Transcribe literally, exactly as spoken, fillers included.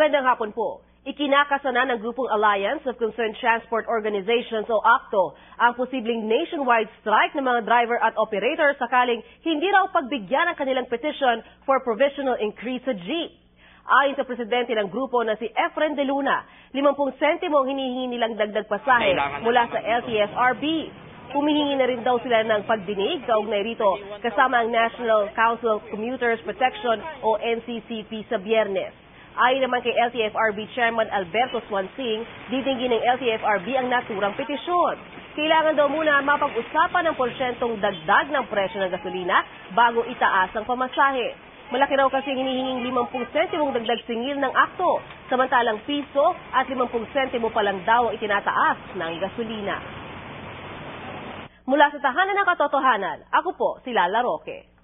Magandang hapon po. Ikinakasana ng Grupong Alliance of Concerned Transport Organizations o A C T O ang posibleng nationwide strike ng mga driver at operator sakaling hindi raw pagbigyan ang kanilang petition for provisional increase sa jeep. Ayon sa presidente ng grupo na si Efren De Luna, limang sentimo ang hinihingi nilang dagdag pasahe mula sa L T F R B. Humihingi na rin daw sila ng pagdinig kaugnay rito kasama ang National Council of Commuters Protection o N C C P sa Biyernes. Ayon naman kay L T F R B Chairman Alberto Swansing, didinggin ng L T F R B ang naturang petisyon. Kailangan daw muna mapag-usapan ng porsyentong dagdag ng presyo ng gasolina bago itaas ang pamasahe. Malaki raw kasi hinihinging limang sentimong dagdag singil ng akto, samantalang piso at limang sentimo pa lang daw ang itinataas ng gasolina. Mula sa Tahanan ng Katotohanan, ako po si Lala Roque.